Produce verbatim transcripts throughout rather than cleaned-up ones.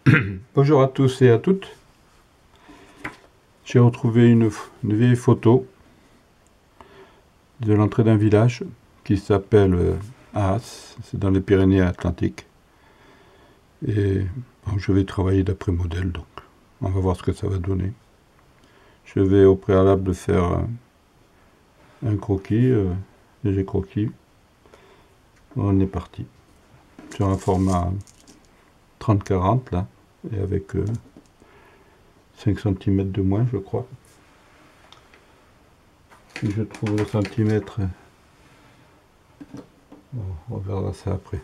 Bonjour à tous et à toutes. J'ai retrouvé une, une vieille photo de l'entrée d'un village qui s'appelle euh, Aas, c'est dans les Pyrénées-Atlantiques. Et bon, je vais travailler d'après modèle, donc on va voir ce que ça va donner. Je vais au préalable faire un, un croquis, euh, léger croquis. On est parti. Sur un format trente quarante là, et avec euh, cinq centimètres de moins, je crois. Puis je trouve le centimètre. Bon, on verra ça après.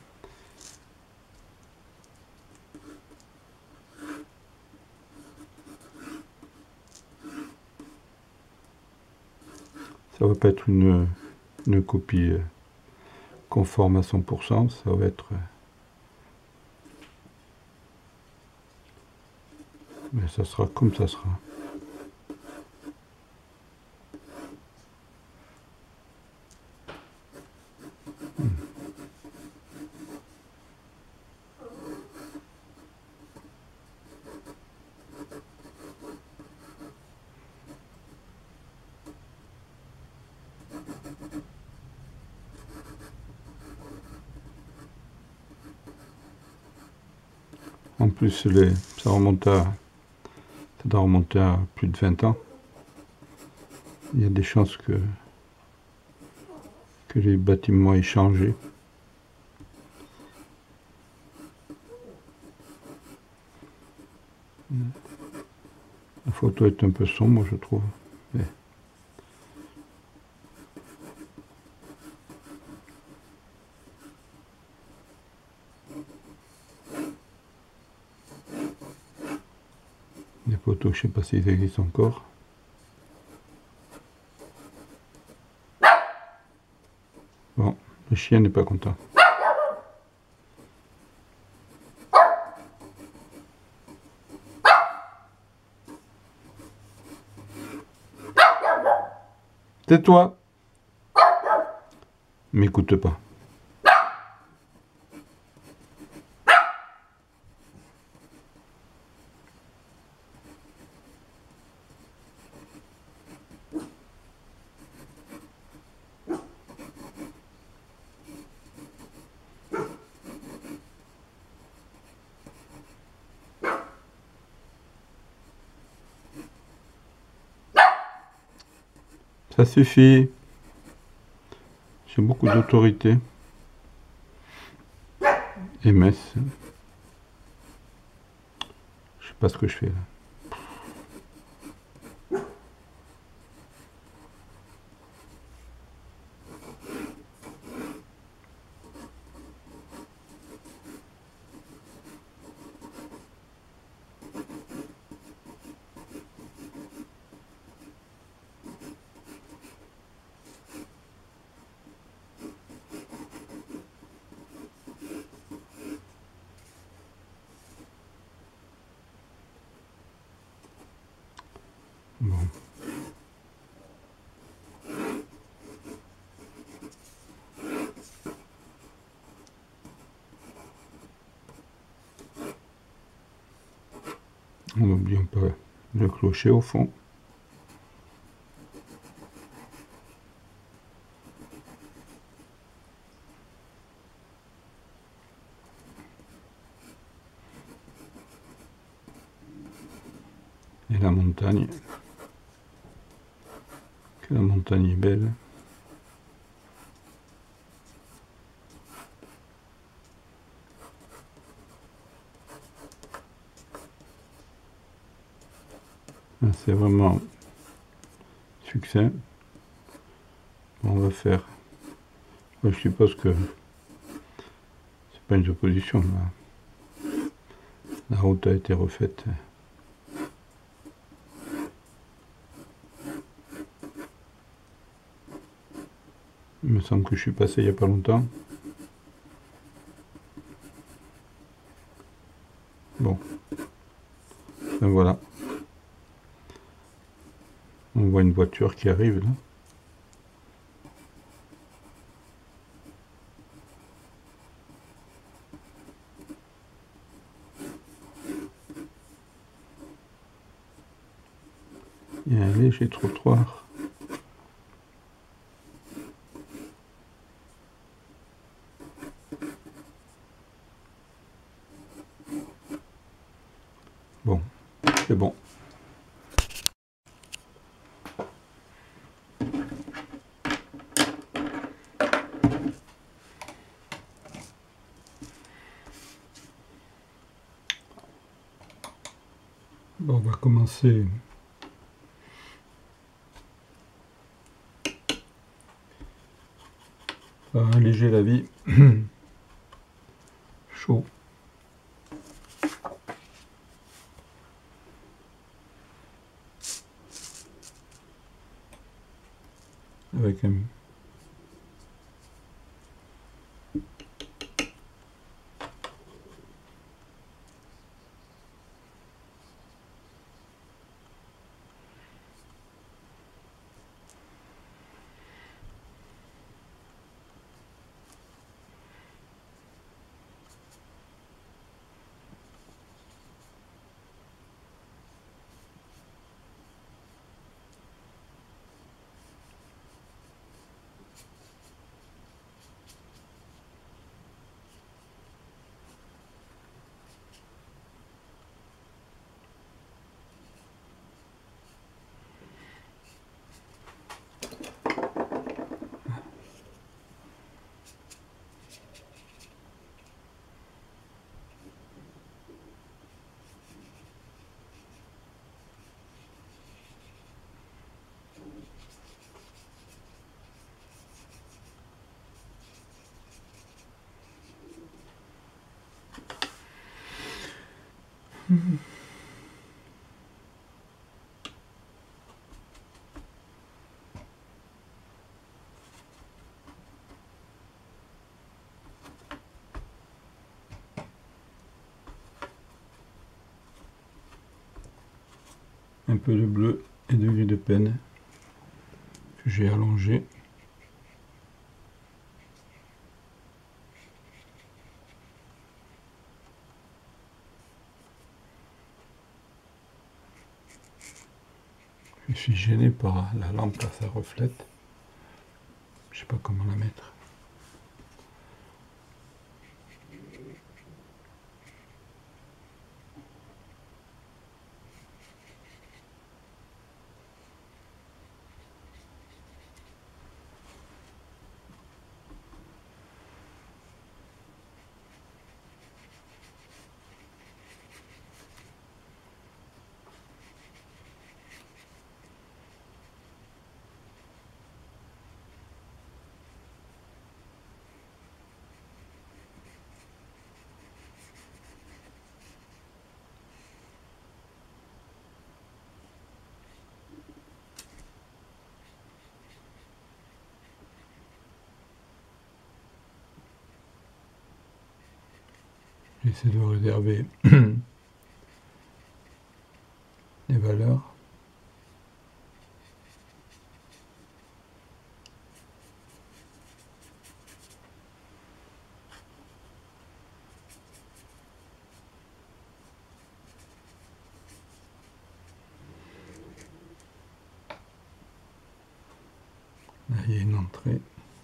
Ça va pas être une, une copie conforme à cent pour cent, ça va être... Mais ça sera comme ça sera. Hmm. En plus, les, ça remonte à... Ça doit remonter à plus de vingt ans. Il y a des chances que, que les bâtiments aient changé. La photo est un peu sombre, je trouve. Mais... Les photos, je ne sais pas s'ils existent encore. Bon, le chien n'est pas content. Tais-toi! M'écoute pas. Ça suffit. J'ai beaucoup d'autorité. Et messe. Je sais pas ce que je fais là. Bon. On n'oublie pas le clocher au fond. Et la montagne. Que la montagne est belle. C'est vraiment succès. On va faire. Je suppose que c'est pas une opposition là. La route a été refaite. Il me semble que je suis passé il n'y a pas longtemps. Bon. Ben voilà. On voit une voiture qui arrive là. un léger trottoir. Bon, c'est bon. Bon, on va commencer par alléger la vie. Chaud. Avec un un peu de bleu et de gris de peine que j'ai allongé. Je suis gêné par la lampe à sa reflète. Je sais pas comment la mettre. J'essaie de réserver les valeurs. Là, il y a une entrée.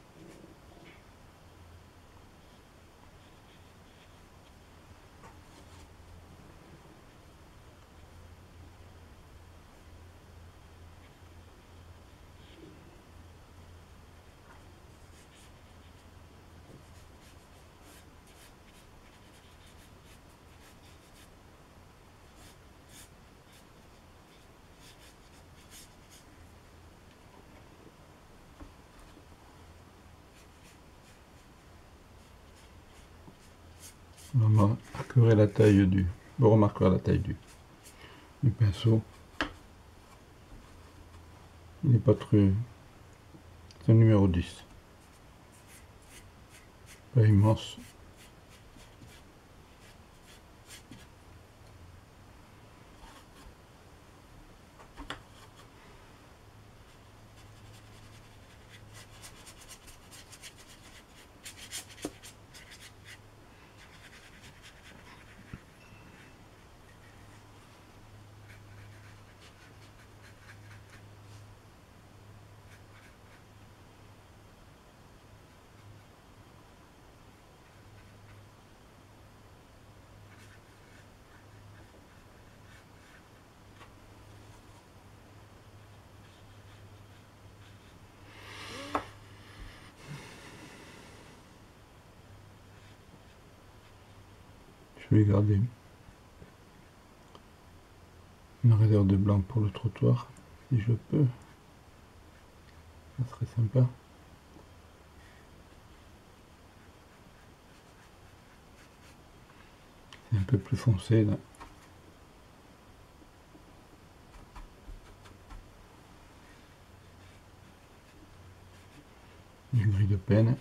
On remarquera la taille du, on remarquera la taille du, du pinceau. Il n'est pas très, c'est un numéro dix, pas immense. je vais garder une réserve de blanc pour le trottoir, si je peux. Ça serait sympa. C'est un peu plus foncé là. Du gris de peine.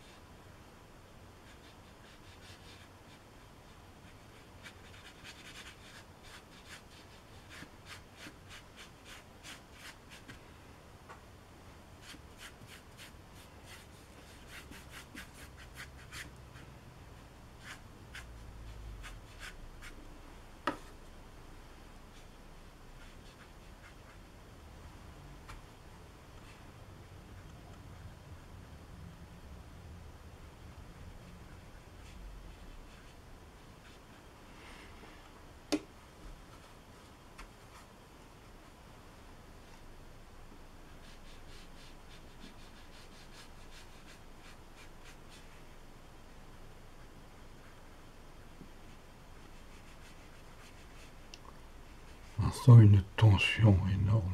On sent une tension énorme.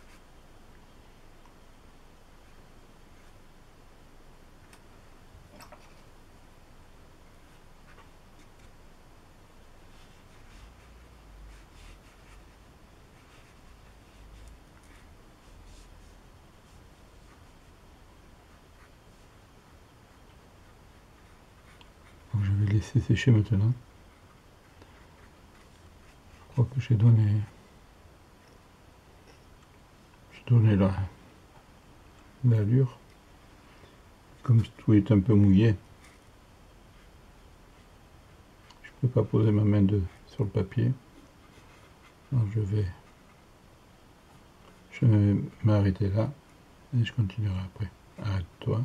Donc je vais laisser sécher maintenant. Je crois que j'ai donné, j'ai donné la l'allure. Comme tout est un peu mouillé, je ne peux pas poser ma main de, sur le papier. Donc je vais, je vais m'arrêter là et je continuerai après. Arrête-toi.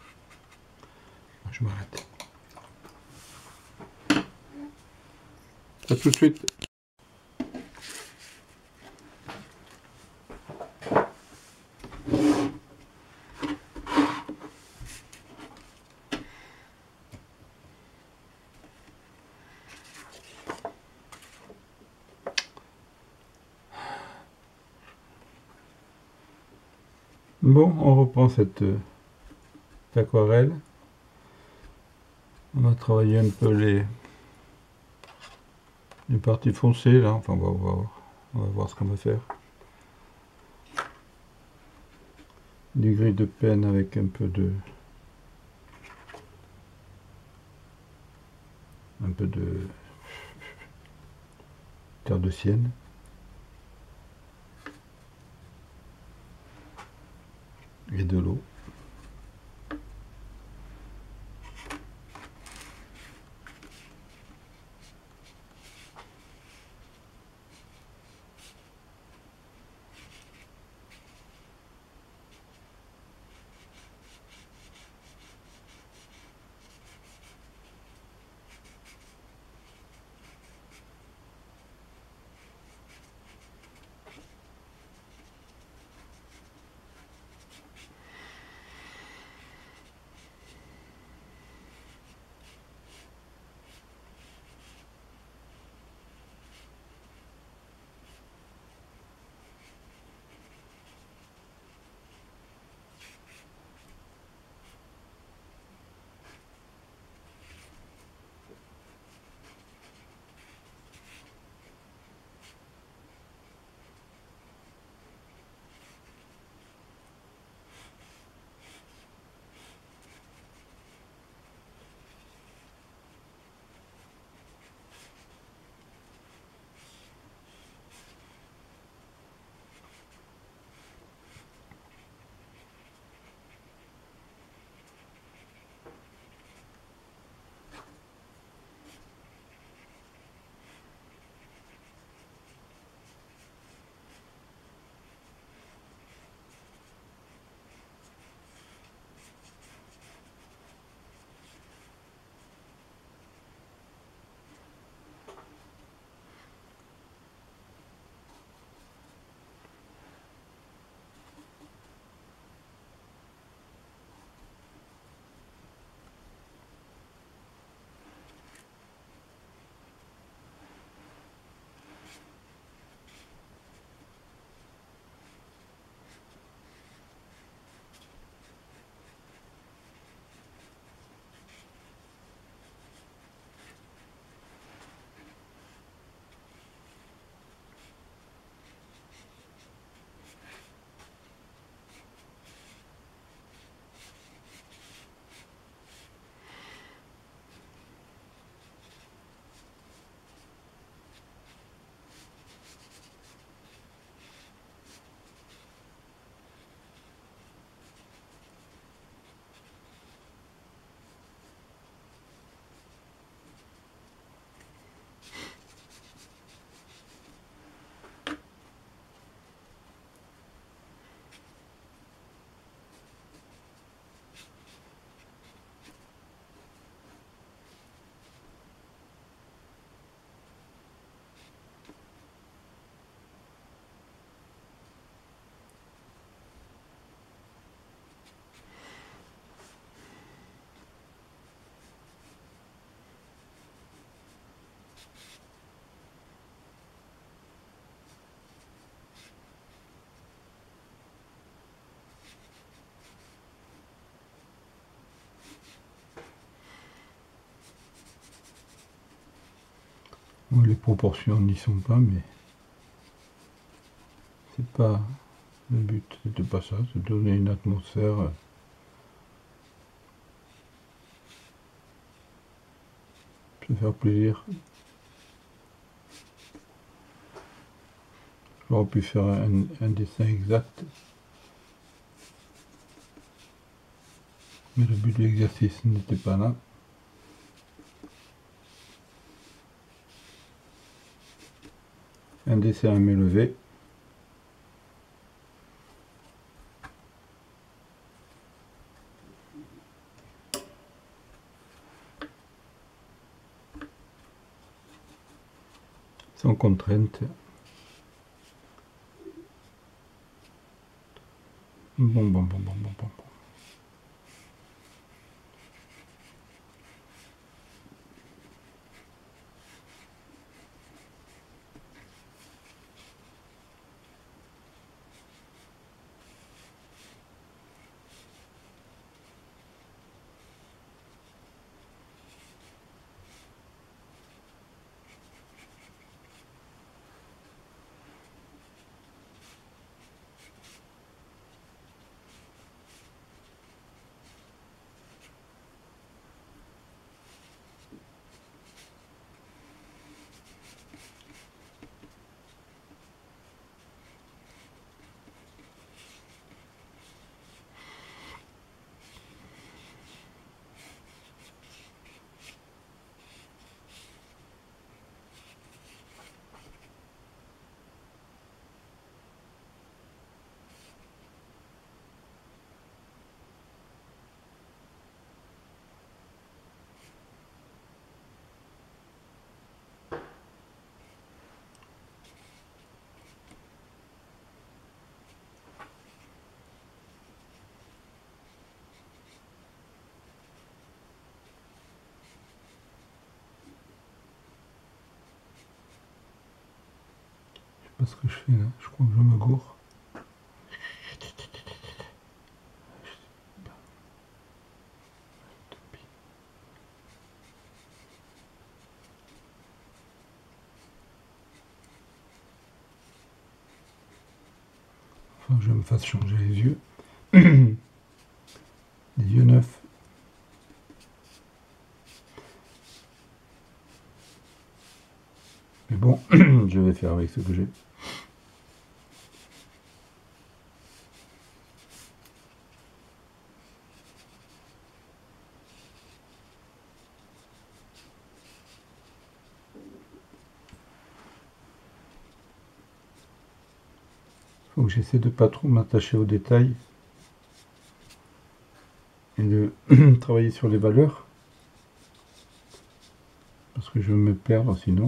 Je m'arrête. À tout de suite. Bon, on reprend cette, euh, cette aquarelle. On va travailler un peu les, les parties foncées là, enfin on va voir, on va voir ce qu'on va faire. Du gris de peine avec un peu de un peu de terre de sienne. Et de l'eau. Les proportions n'y sont pas, mais c'est pas le but, c'était pas ça, c'est de donner une atmosphère se faire plaisir. J'aurais pu faire un, un dessin exact, mais le but de l'exercice n'était pas là. Un dessin à main levée. Sans contrainte. Bon, bon, bon, bon, bon, bon. Je sais pas ce que je fais là, je crois que je me gourre. Enfin, je me fasse changer les yeux. Les yeux neufs. Mais bon, je vais faire avec ce que j'ai. Faut que j'essaie de pas trop m'attacher aux détails et de travailler sur les valeurs, parce que je vais me perdre sinon.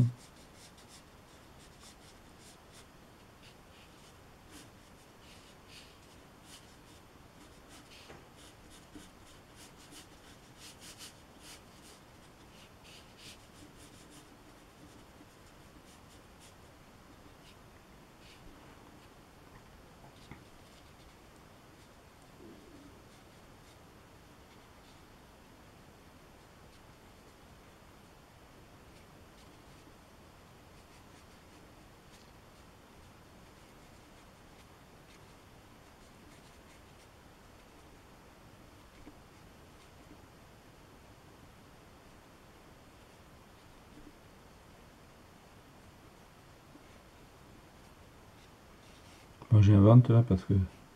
Moi j'invente là parce que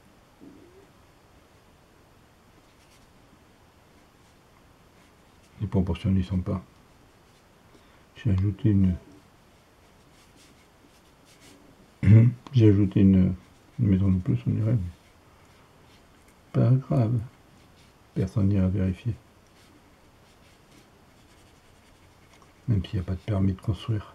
les proportions n'y sont pas. J'ai ajouté une j'ai ajouté une, une maison de plus, on dirait, mais pas grave, personne n'ira vérifier, même s'il n'y a pas de permis de construire.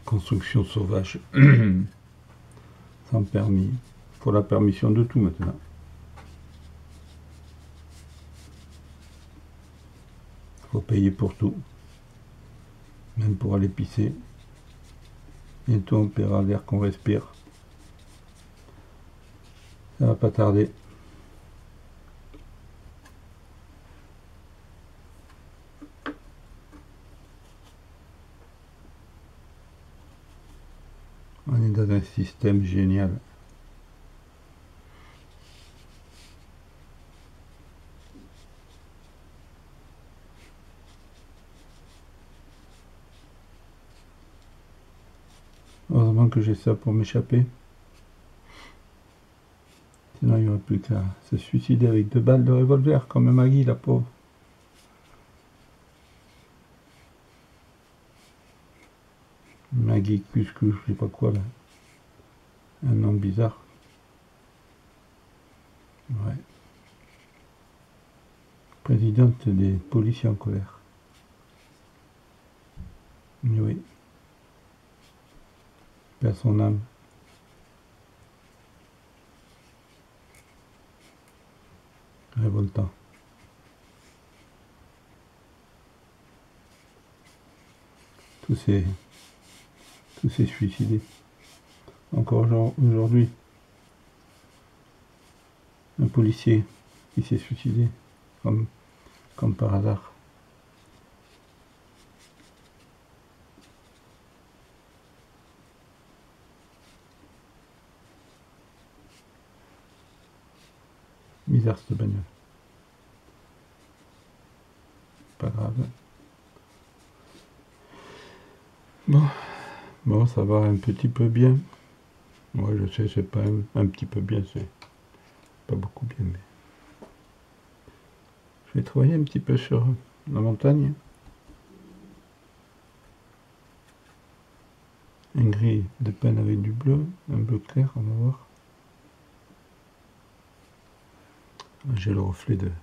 Construction sauvage. Sans permis. Il faut la permission de tout maintenant. Il faut payer pour tout. Même pour aller pisser. Bientôt on paiera l'air qu'on respire. Ça va pas tarder. On est dans un système génial. Heureusement que j'ai ça pour m'échapper. Sinon, il n'y aurait plus qu'à se suicider avec deux balles de revolver, comme Maggie, la pauvre. Maggie Cuscus, je sais pas quoi là. Un nom bizarre. Ouais. Présidente des policiers en colère. Oui. Perd son âme. Révoltant. Tous ces... Tous ces suicidés. Encore aujourd'hui. Un policier qui s'est suicidé. Comme, comme par hasard. Bizarre cette bagnole. Pas grave. Bon, bon, ça va un petit peu bien. Moi, je sais, c'est pas un, un petit peu bien, c'est pas beaucoup bien, mais je vais travailler un petit peu sur la montagne. Un gris de peine avec du bleu, un bleu clair, on va voir. J'ai le reflet de...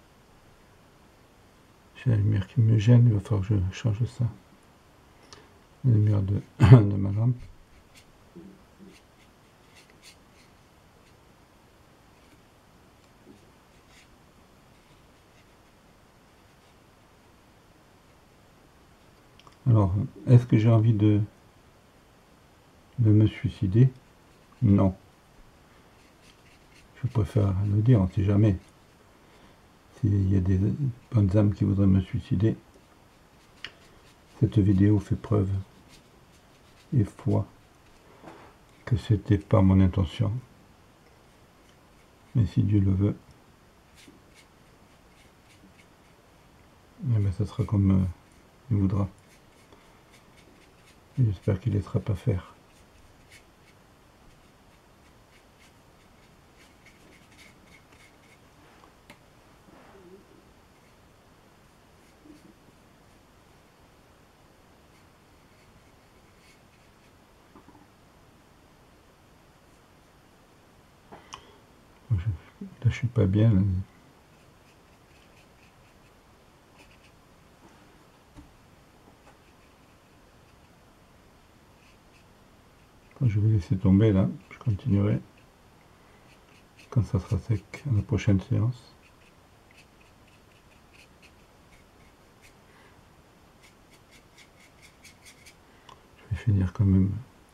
J'ai la lumière qui me gêne, il va falloir que je change ça. La lumière de, de ma lampe. Alors, est-ce que j'ai envie de, de me suicider? Non. Je préfère le dire, on ne sait jamais. S'il y a des bonnes âmes qui voudraient me suicider, cette vidéo fait preuve et foi que c'était pas mon intention. Mais si Dieu le veut, eh bien, ça sera comme euh, il voudra. J'espère qu'il ne laissera pas faire. Là, je suis pas bien. Là. Quand je vais laisser tomber là, je continuerai quand ça sera sec à la prochaine séance. Je vais finir quand même.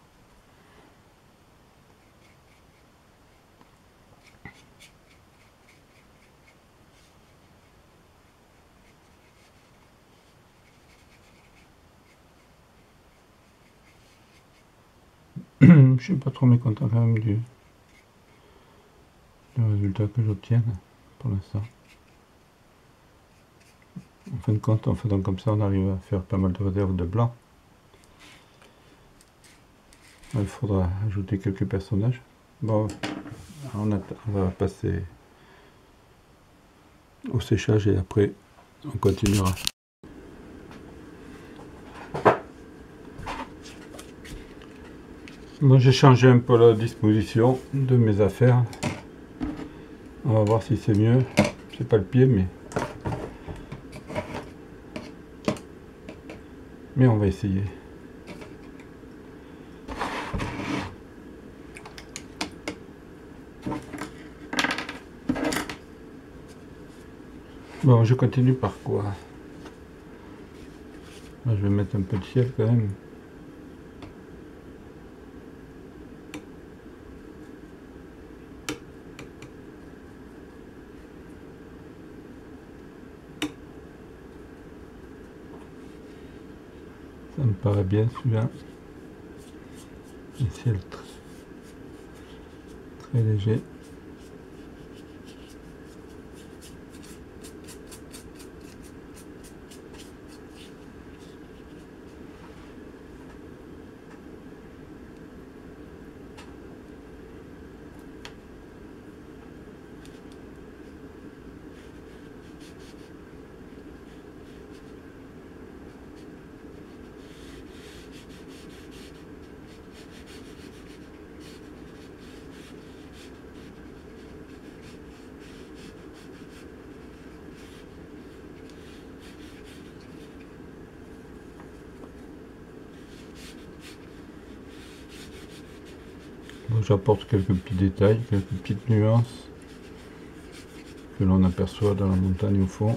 Je suis pas trop mécontent quand même du, du résultat que j'obtiens pour l'instant. En fin de compte, en faisant comme ça, on arrive à faire pas mal de réserves de blanc. Il faudra ajouter quelques personnages. Bon, on, a, on va passer au séchage et après on continuera. Bon, j'ai changé un peu la disposition de mes affaires. On va voir si c'est mieux. C'est pas le pied, mais mais on va essayer. Bon, je continue par quoi? Là, je vais mettre un peu de ciel quand même. Ça me paraît bien celui-là. Un ciel très, très léger. Bon, j'apporte quelques petits détails, quelques petites nuances que l'on aperçoit dans la montagne au fond.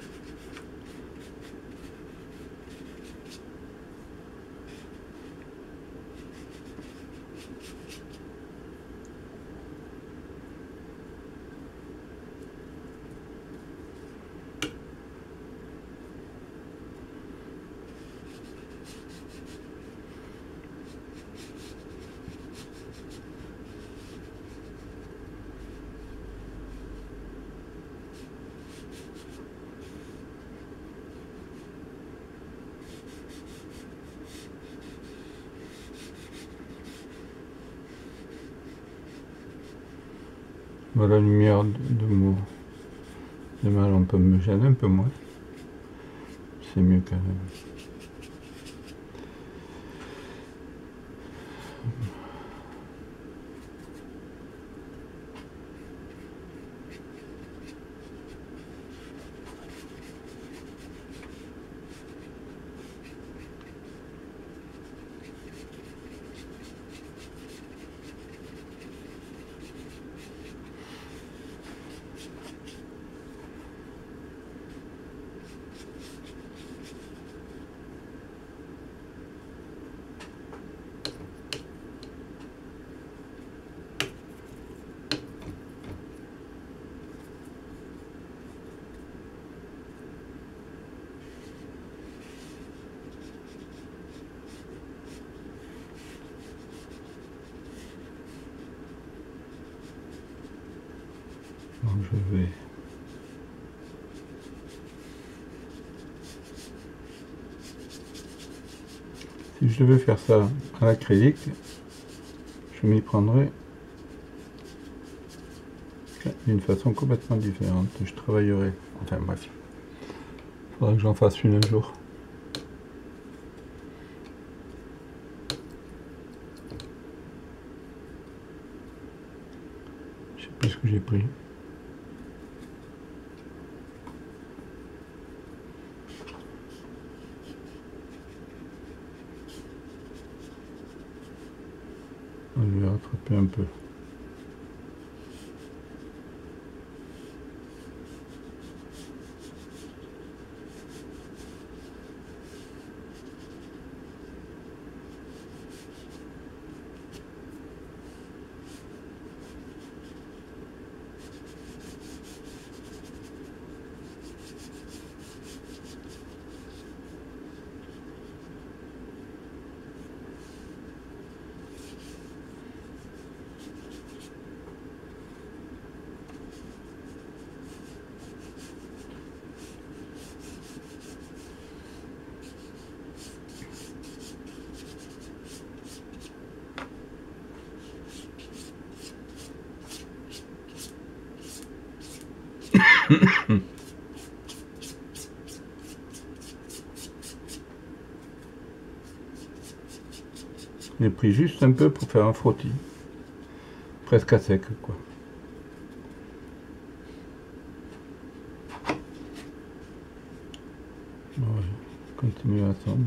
Voilà, la lumière de, de, mon, de ma lampe me gêne un peu moins. C'est mieux quand même. Donc je vais si je devais faire ça à l'acrylique, je m'y prendrais d'une façon complètement différente. Je travaillerais, enfin bref, il faudra que j'en fasse une un jour. Je sais plus ce que j'ai pris. Je vais rattraper un peu. J'ai pris juste un peu pour faire un frottis, presque à sec quoi. Ouais, continue à attendre.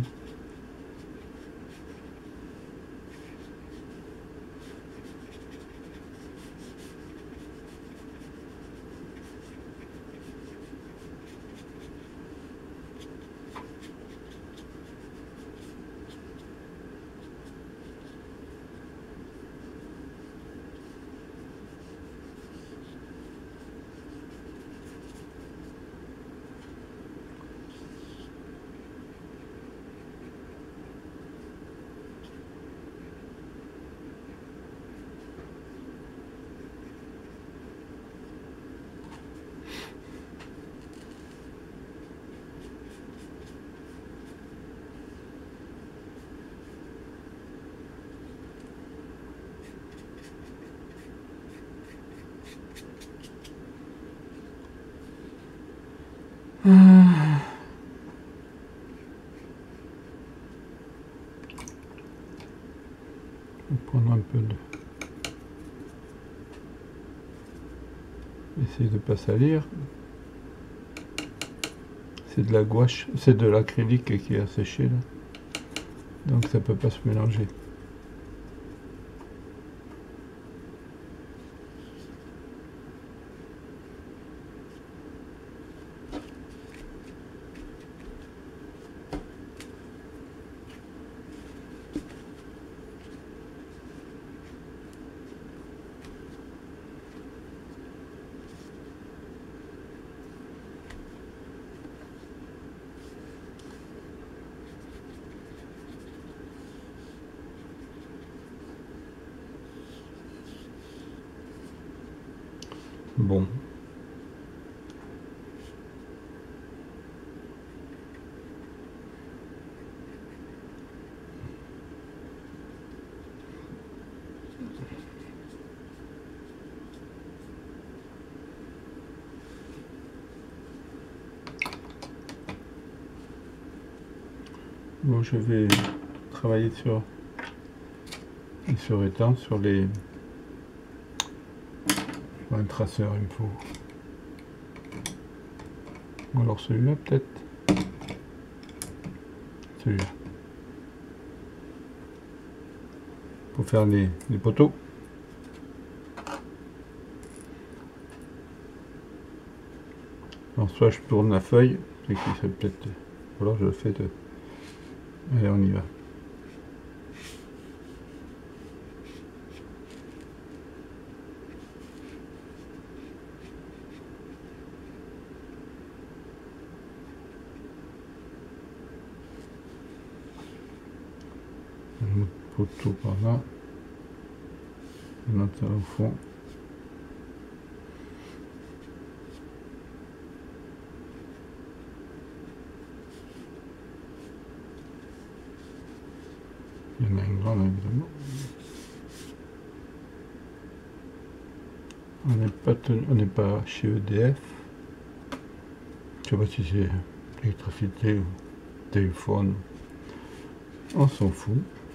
essayer de pas salir. C'est de la gouache, c'est de l'acrylique qui a séché là. Donc ça peut pas se mélanger. Bon. Bon, je vais travailler sur sur étang, sur les un traceur, il me faut. Ou alors celui-là peut-être. Celui-là. Pour faire les, les poteaux. Alors soit je tourne la feuille, c'est qui serait peut-être. Ou alors je le fais de. Allez, on y va. Un autre poteau par là. Un autre au fond. Il y en a une grande évidemment. On n'est pas, on n'est pas chez E D F. Je sais pas si c'est électricité ou téléphone. On s'en fout.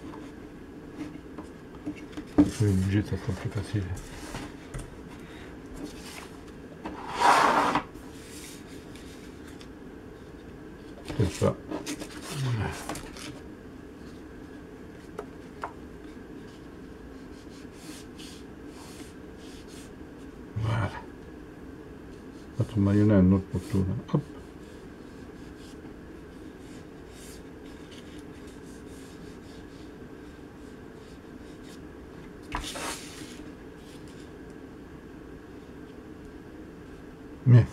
Je vais bouger, ça sera plus facile. Peut-être pas. Voilà. Voilà. Autrement, il y en a un autre poteau là. Hop. Yes.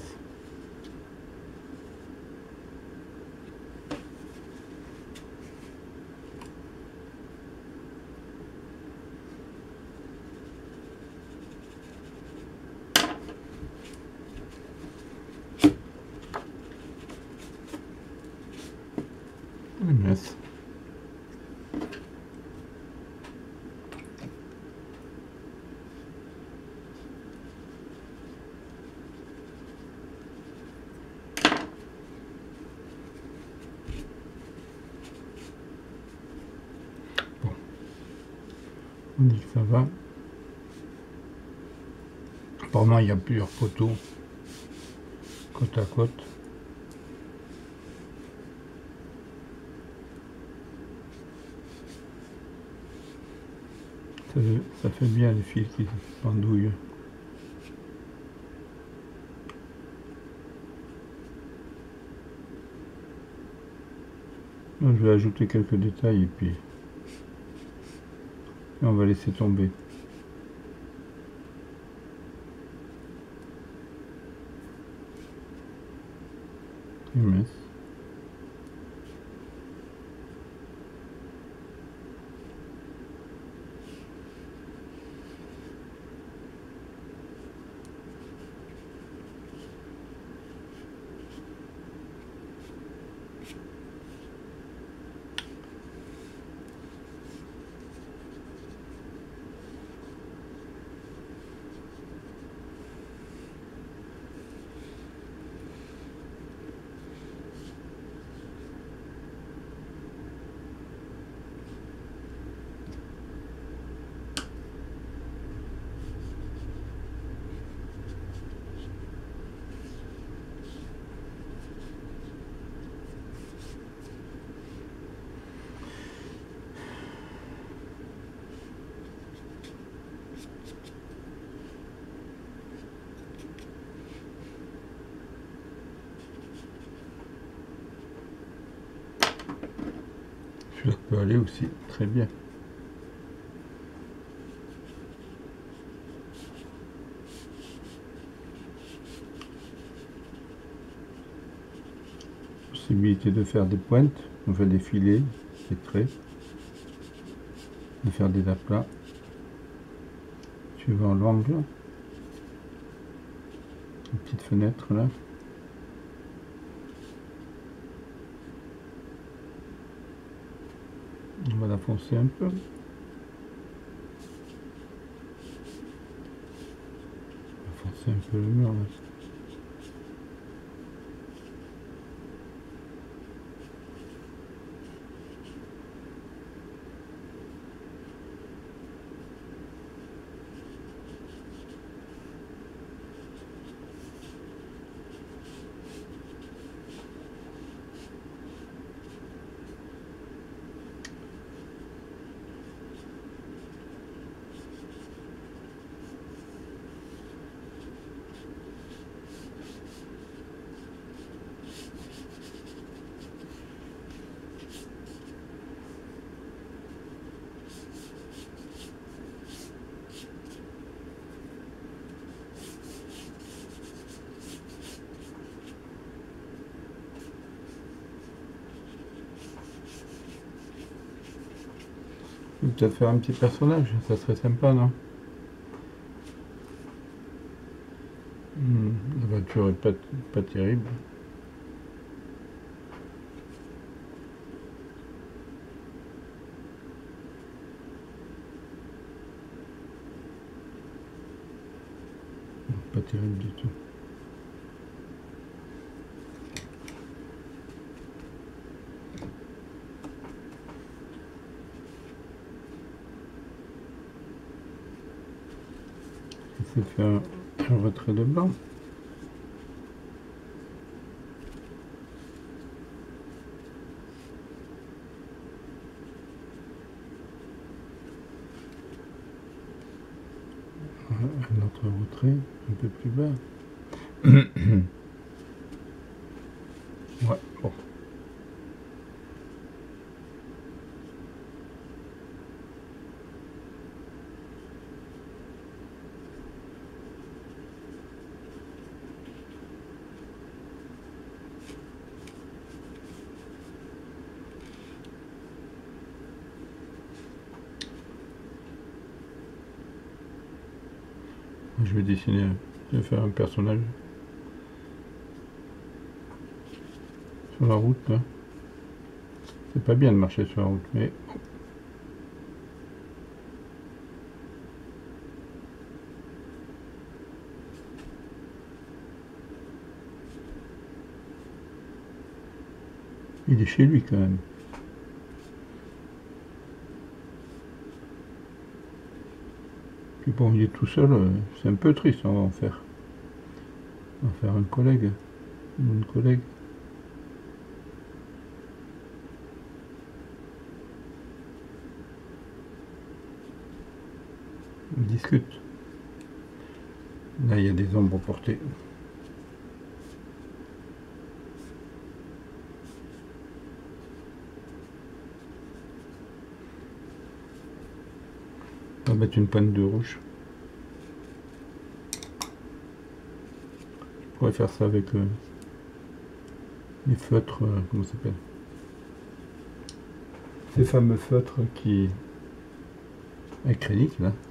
Yes. On dit que ça va. Apparemment, il y a plusieurs poteaux côte à côte. Ça, ça fait bien les fils qui pendouillent. Je vais ajouter quelques détails et puis et on va laisser tomber. Mince. Celui-là peut aller aussi très bien. Possibilité de faire des pointes, on fait des filets, des traits, de faire des aplats, suivant l'angle. Une petite fenêtre là. On va la foncer un peu. On va foncer un peu le mur là. On peut peut-être faire un petit personnage, ça serait sympa, non? Hmm, la voiture est pas, pas terrible. Pas terrible du tout. J'essaie de faire un, un retrait de blanc. Un autre retrait, un peu plus bas. Ouais, bon. Je vais dessiner, je vais faire un personnage sur la route là. C'est pas bien de marcher sur la route, mais il est chez lui quand même. Puis bon, il est tout seul, c'est un peu triste, on va en faire. On va faire un collègue, une collègue. On discute. Là, il y a des ombres portées. On va mettre une pointe de rouge. Je pourrais faire ça avec euh, les feutres, euh, comment ça s'appelle? Ces fameux feutres qui... acryliques là.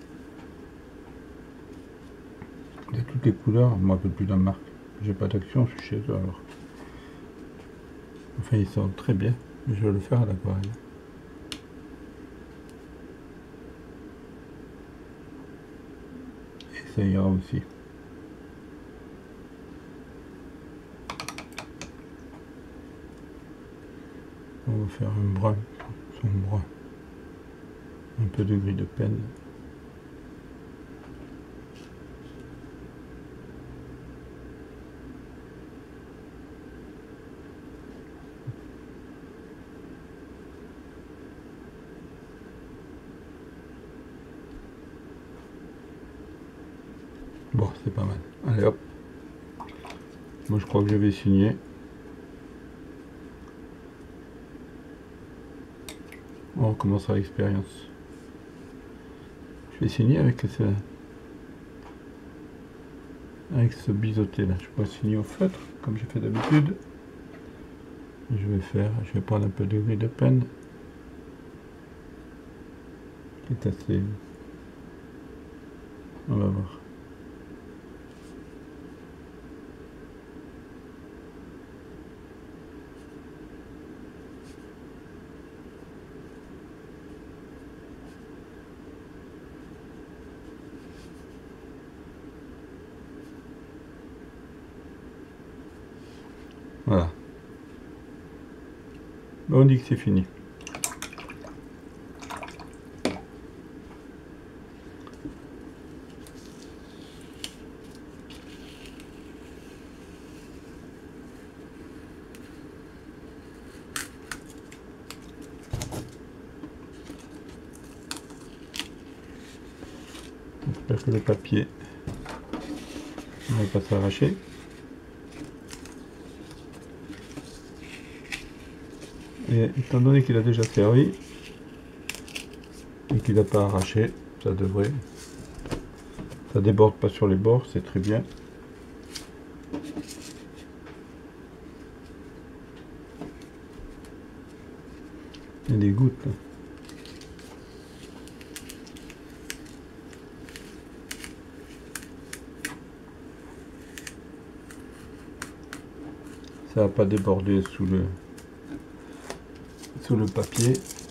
Il y a toutes les couleurs, je ne me rappelle plus de la marque. J'ai pas d'action, je suis chez eux alors. Enfin, ils sont très bien, mais je vais le faire à l'aquarelle. Et ça ira aussi. On va faire un brun, son brun. Un peu de gris de peine. Bon, c'est pas mal. Allez hop. Moi je crois que je vais signer. On recommencera l'expérience. Je vais signer avec ce, avec ce biseauté là. Je pourrais signer au feutre, comme j'ai fait d'habitude. Je vais faire, je vais prendre un peu de gris de peine, qui est assez... On va voir. Voilà. On dit que c'est fini. J'espère que le papier ne va pas s'arracher. Et étant donné qu'il a déjà servi et qu'il n'a pas arraché, ça devrait, ça déborde pas sur les bords, c'est très bien. Il y a des gouttes là. Ça va pas déborder sous le sous le papier.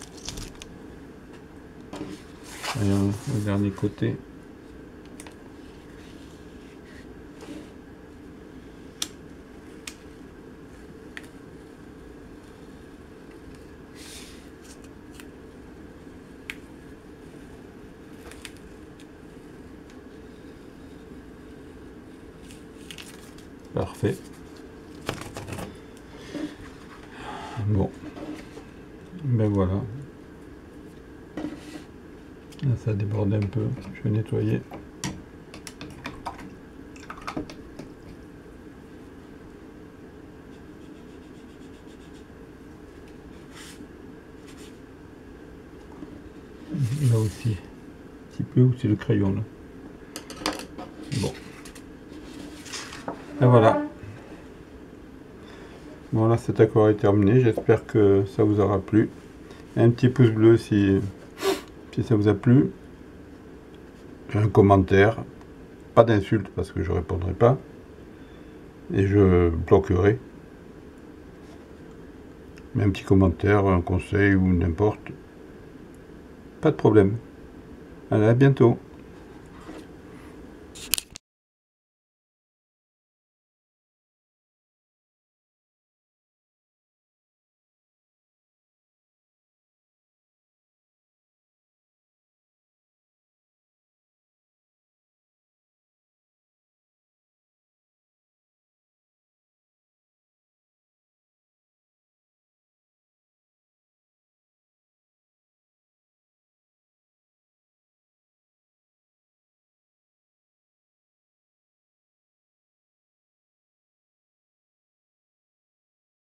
Et au dernier côté. Parfait. Bon. Ben voilà. Là, ça a débordé un peu. Je vais nettoyer. Là aussi. Un petit peu, où c'est le crayon là. Bon. Et voilà. Bon, là cet accord est terminé. J'espère que ça vous aura plu. Un petit pouce bleu si, si ça vous a plu. Un commentaire. Pas d'insultes parce que je ne répondrai pas. Et je bloquerai. Mais un petit commentaire, un conseil ou n'importe. Pas de problème. Allez, à bientôt.